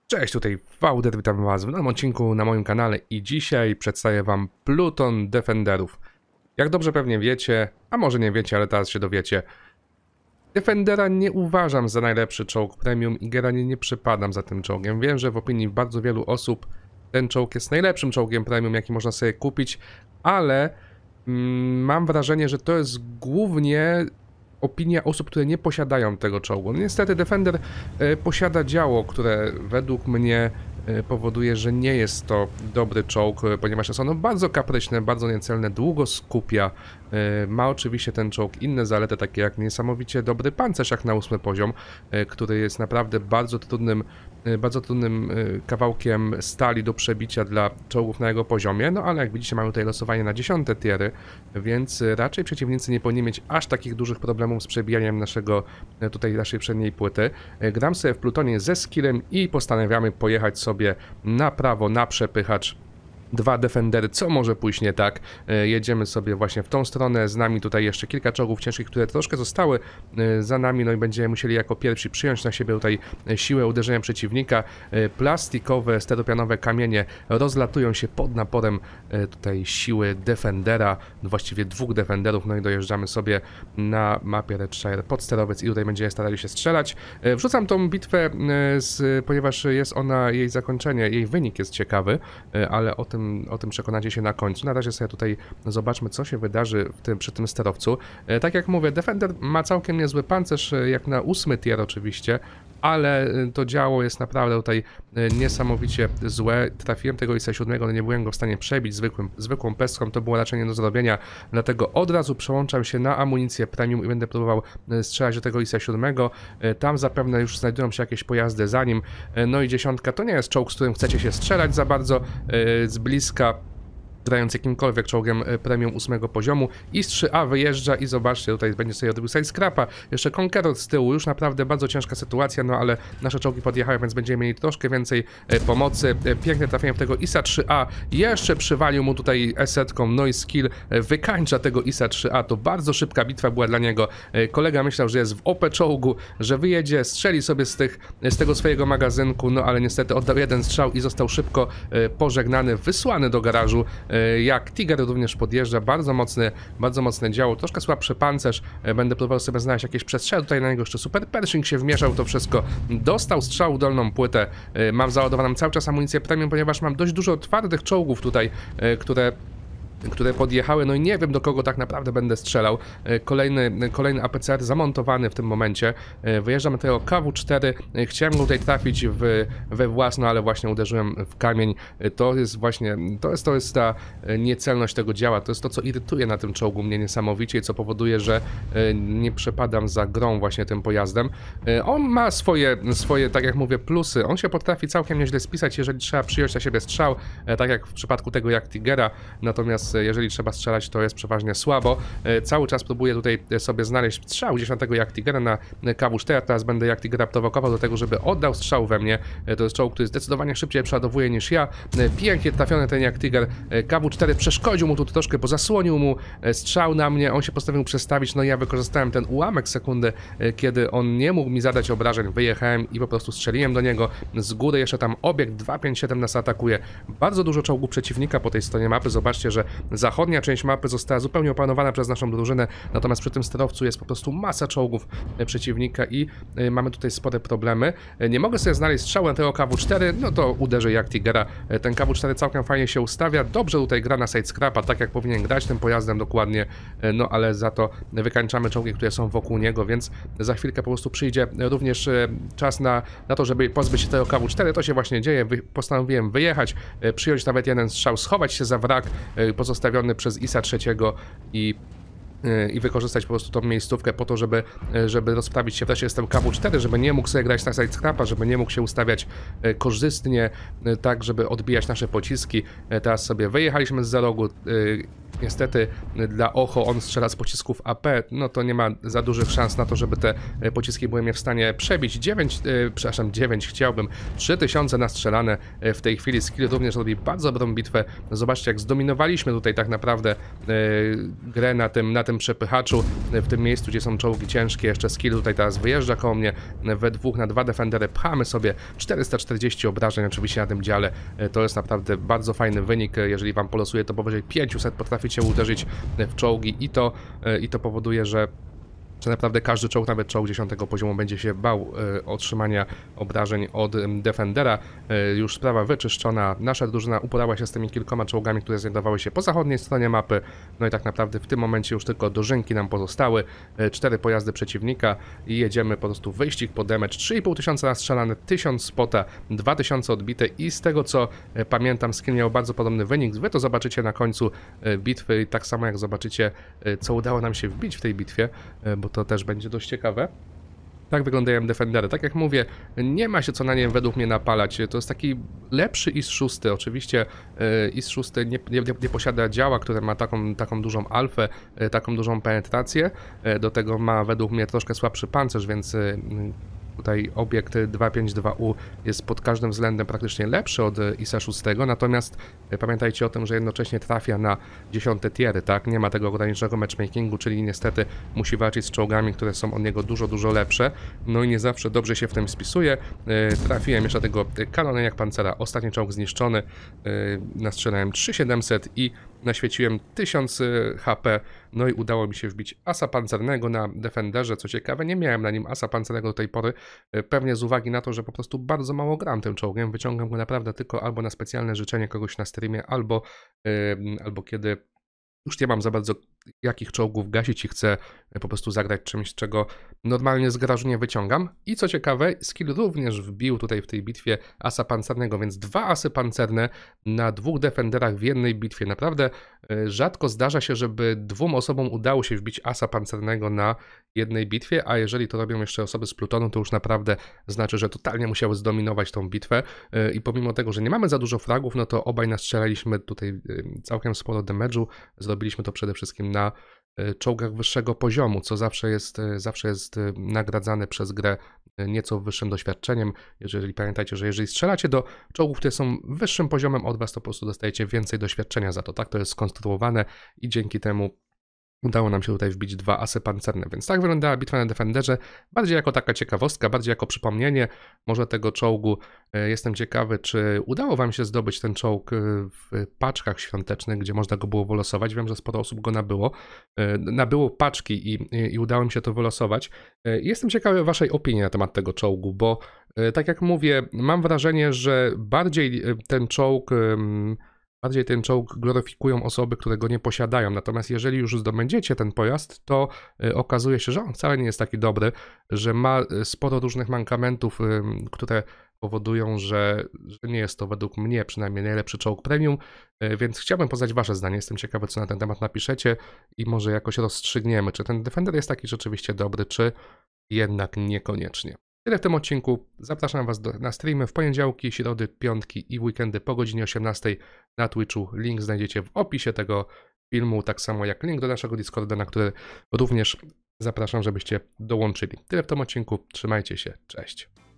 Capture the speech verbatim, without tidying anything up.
Cześć, tutaj Fauder, witam was w nowym odcinku na moim kanale i dzisiaj przedstawię wam pluton Defenderów. Jak dobrze pewnie wiecie, a może nie wiecie, ale teraz się dowiecie, Defendera nie uważam za najlepszy czołg premium i generalnie nie przypadam za tym czołgiem. Wiem, że w opinii bardzo wielu osób ten czołg jest najlepszym czołgiem premium, jaki można sobie kupić, ale mm, mam wrażenie, że to jest głównie opinia osób, które nie posiadają tego czołgu. No niestety Defender e, posiada działo, które według mnie e, powoduje, że nie jest to dobry czołg, e, ponieważ jest ono bardzo kapryśne, bardzo niecelne, długo skupia. E, ma oczywiście ten czołg inne zalety, takie jak niesamowicie dobry pancerz, jak na ósmy poziom, e, który jest naprawdę bardzo trudnym bardzo trudnym kawałkiem stali do przebicia dla czołgów na jego poziomie, no ale jak widzicie mamy tutaj losowanie na dziesiąte tiery, więc raczej przeciwnicy nie powinni mieć aż takich dużych problemów z przebijaniem naszego, tutaj naszej przedniej płyty. Gram sobie w plutonie ze skillem i postanawiamy pojechać sobie na prawo, na przepychacz. Dwa Defendery, co może pójść nie tak. E, jedziemy sobie właśnie w tą stronę, z nami tutaj jeszcze kilka czołgów ciężkich, które troszkę zostały e, za nami, no i będziemy musieli jako pierwsi przyjąć na siebie tutaj siłę uderzenia przeciwnika. E, plastikowe, steropianowe kamienie rozlatują się pod naporem e, tutaj siły Defendera, właściwie dwóch Defenderów, no i dojeżdżamy sobie na mapie Redshire pod sterowiec i tutaj będziemy starali się strzelać. E, wrzucam tą bitwę, e, z, ponieważ jest ona, jej zakończenie, jej wynik jest ciekawy, e, ale o tym O tym przekonacie się na końcu. Na razie sobie tutaj zobaczmy, co się wydarzy w tym, przy tym sterowcu. E, tak jak mówię, Defender ma całkiem niezły pancerz, jak na ósmy tier oczywiście, ale to działo jest naprawdę tutaj niesamowicie złe. Trafiłem tego I S siedem, ale nie byłem go w stanie przebić zwykłym, zwykłą pestką, to było raczej nie do zrobienia, dlatego od razu przełączam się na amunicję premium i będę próbował strzelać do tego I S siedem. Tam zapewne już znajdują się jakieś pojazdy za nim. No i dziesiątka to nie jest czołg, z którym chcecie się strzelać za bardzo z bliska, grając jakimkolwiek czołgiem premium ósmego poziomu. I S trzy A wyjeżdża i zobaczcie, tutaj będzie sobie robił side scrapa, jeszcze Conqueror z tyłu, już naprawdę bardzo ciężka sytuacja, no ale nasze czołgi podjechały, więc będziemy mieli troszkę więcej pomocy. Piękne trafienie w tego I S A trzy A, jeszcze przywalił mu tutaj esetką, no i skill wykańcza tego I S A trzy A, to bardzo szybka bitwa była dla niego. Kolega myślał, że jest w O P czołgu, że wyjedzie, strzeli sobie z, tych, z tego swojego magazynku, no ale niestety oddał jeden strzał i został szybko pożegnany, wysłany do garażu. Jak Tiger również podjeżdża, bardzo mocny, bardzo mocne działo, troszkę słabszy pancerz, będę próbował sobie znaleźć jakieś przestrzał, tutaj na niego jeszcze Super Pershing się wmieszał, to wszystko, dostał strzał w dolną płytę, mam załadowaną cały czas amunicję premium, ponieważ mam dość dużo twardych czołgów tutaj, które które podjechały, no i nie wiem, do kogo tak naprawdę będę strzelał. Kolejny, kolejny A P C R zamontowany w tym momencie. Wyjeżdżam do tego K W cztery, chciałem go tutaj trafić w, we własno, ale właśnie uderzyłem w kamień. To jest właśnie, to jest, to jest ta niecelność tego działa, to jest to, co irytuje na tym czołgu mnie niesamowicie i co powoduje, że nie przepadam za grą właśnie tym pojazdem. On ma swoje, swoje, tak jak mówię, plusy. On się potrafi całkiem nieźle spisać, jeżeli trzeba przyjąć na siebie strzał, tak jak w przypadku tego jak Tigera, natomiast jeżeli trzeba strzelać, to jest przeważnie słabo. Cały czas próbuję tutaj sobie znaleźć strzał gdzieś na tego jak Tigera na K W cztery, teraz będę jak Tigera prowokował do tego, żeby oddał strzał we mnie. To jest czołg, który zdecydowanie szybciej przeładowuje niż ja. Pięknie trafiony ten jak Tiger. K W cztery przeszkodził mu tu troszkę, bo zasłonił mu strzał na mnie, on się postanowił przestawić, no i ja wykorzystałem ten ułamek sekundy, kiedy on nie mógł mi zadać obrażeń, wyjechałem i po prostu strzeliłem do niego z góry, jeszcze tam obiekt dwa pięć siedem nas atakuje. Bardzo dużo czołgów przeciwnika po tej stronie mapy, zobaczcie, że zachodnia część mapy została zupełnie opanowana przez naszą drużynę, natomiast przy tym sterowcu jest po prostu masa czołgów przeciwnika i mamy tutaj spore problemy. Nie mogę sobie znaleźć strzału na tego K W cztery, no to uderzę jak Tigera. Ten K W cztery całkiem fajnie się ustawia, dobrze tutaj gra na side scrapa, tak jak powinien grać tym pojazdem dokładnie, no ale za to wykańczamy czołgi, które są wokół niego, więc za chwilkę po prostu przyjdzie również czas na, na to, żeby pozbyć się tego K W cztery, to się właśnie dzieje. Postanowiłem wyjechać, przyjąć nawet jeden strzał, schować się za wrak pozostawiony przez I S A trzy i i wykorzystać po prostu tą miejscówkę po to, żeby, żeby rozprawić się wreszcie z tym K W cztery, żeby nie mógł sobie grać na side scrapa, żeby nie mógł się ustawiać korzystnie, tak żeby odbijać nasze pociski. Teraz sobie wyjechaliśmy z za rogu, Niestety dla Ocho on strzela z pocisków A P, no to nie ma za dużych szans na to, żeby te pociski były mnie w stanie przebić. dziewięć, yy, przepraszam, dziewięć chciałbym, trzy tysiące nastrzelane w tej chwili. Skill również robi bardzo dobrą bitwę. Zobaczcie, jak zdominowaliśmy tutaj tak naprawdę yy, grę na tym, na tym przepychaczu, w tym miejscu, gdzie są czołgi ciężkie. Jeszcze Skill tutaj teraz wyjeżdża koło mnie, we dwóch na dwa defendery pchamy sobie czterysta czterdzieści obrażeń oczywiście na tym dziale. To jest naprawdę bardzo fajny wynik. Jeżeli wam polosuje, to powyżej pięćset potraficie uderzyć w czołgi i to, i to powoduje, że że naprawdę każdy czołg, nawet czołg dziesiątego poziomu, będzie się bał y, otrzymania obrażeń od y, Defendera. Y, już sprawa wyczyszczona. Nasza drużyna uporała się z tymi kilkoma czołgami, które znajdowały się po zachodniej stronie mapy. No i tak naprawdę w tym momencie już tylko dożynki nam pozostały. Y, cztery pojazdy przeciwnika i jedziemy po prostu wyścig po damage. trzy i pół tysiąca nastrzelane, tysiąc spota, dwa tysiące odbite i z tego co y, pamiętam, Skill miał bardzo podobny wynik. Wy to zobaczycie na końcu y, bitwy i tak samo jak zobaczycie, y, co udało nam się wbić w tej bitwie, y, bo to też będzie dość ciekawe. Tak wyglądają Defendery. Tak jak mówię, nie ma się co na nie według mnie napalać. To jest taki lepszy I S sześć. Oczywiście I S sześć nie, nie, nie posiada działa, które ma taką, taką dużą alfę, taką dużą penetrację. Do tego ma według mnie troszkę słabszy pancerz, więc tutaj obiekt dwa pięć dwa U jest pod każdym względem praktycznie lepszy od I S sześć, natomiast pamiętajcie o tym, że jednocześnie trafia na dziesiąte tiery, tak? Nie ma tego ograniczonego matchmakingu, czyli niestety musi walczyć z czołgami, które są od niego dużo, dużo lepsze. No i nie zawsze dobrze się w tym spisuje. Trafiłem jeszcze tego kanoneniak pancera, ostatni czołg zniszczony. Nastrzelałem trzy tysiące siedemset i naświeciłem tysiąc H P, no i udało mi się wbić asa pancernego na Defenderze. Co ciekawe, nie miałem na nim asa pancernego do tej pory, pewnie z uwagi na to, że po prostu bardzo mało gram tym czołgiem. Wyciągam go naprawdę tylko albo na specjalne życzenie kogoś na streamie, albo, yy, albo kiedy już nie mam za bardzo jakich czołgów gasić i chcę po prostu zagrać czymś, czego normalnie z garażu nie wyciągam. I co ciekawe, Skill również wbił tutaj w tej bitwie asa pancernego, więc dwa asy pancerne na dwóch defenderach w jednej bitwie. Naprawdę rzadko zdarza się, żeby dwóm osobom udało się wbić asa pancernego na jednej bitwie, a jeżeli to robią jeszcze osoby z Plutonu, to już naprawdę znaczy, że totalnie musiały zdominować tą bitwę i pomimo tego, że nie mamy za dużo fragów, no to obaj nastrzelaliśmy tutaj całkiem sporo damage'u. Zrobiliśmy to przede wszystkim na czołgach wyższego poziomu, co zawsze jest, zawsze jest nagradzane przez grę nieco wyższym doświadczeniem. Jeżeli pamiętajcie, że jeżeli strzelacie do czołgów, które są wyższym poziomem od was, to po prostu dostajecie więcej doświadczenia za to. Tak to jest skonstruowane i dzięki temu udało nam się tutaj wbić dwa asy pancerne, więc tak wyglądała bitwa na Defenderze, bardziej jako taka ciekawostka, bardziej jako przypomnienie może tego czołgu. Jestem ciekawy, czy udało wam się zdobyć ten czołg w paczkach świątecznych, gdzie można go było wylosować. Wiem, że sporo osób go nabyło. Nabyło paczki i, i udało mi się to wylosować. Jestem ciekawy waszej opinii na temat tego czołgu, bo tak jak mówię, mam wrażenie, że bardziej ten czołg... Bardziej ten czołg gloryfikują osoby, które go nie posiadają. Natomiast jeżeli już zdobędziecie ten pojazd, to y, okazuje się, że on wcale nie jest taki dobry, że ma sporo różnych mankamentów, y, które powodują, że, że nie jest to według mnie przynajmniej najlepszy czołg premium, y, więc chciałbym poznać wasze zdanie. Jestem ciekawy, co na ten temat napiszecie i może jakoś rozstrzygniemy, czy ten Defender jest taki rzeczywiście dobry, czy jednak niekoniecznie. Tyle w tym odcinku. Zapraszam was do, na streamy w poniedziałki, środy, piątki i weekendy po godzinie osiemnastej na Twitchu. Link znajdziecie w opisie tego filmu, tak samo jak link do naszego Discorda, na który również zapraszam, żebyście dołączyli. Tyle w tym odcinku. Trzymajcie się. Cześć.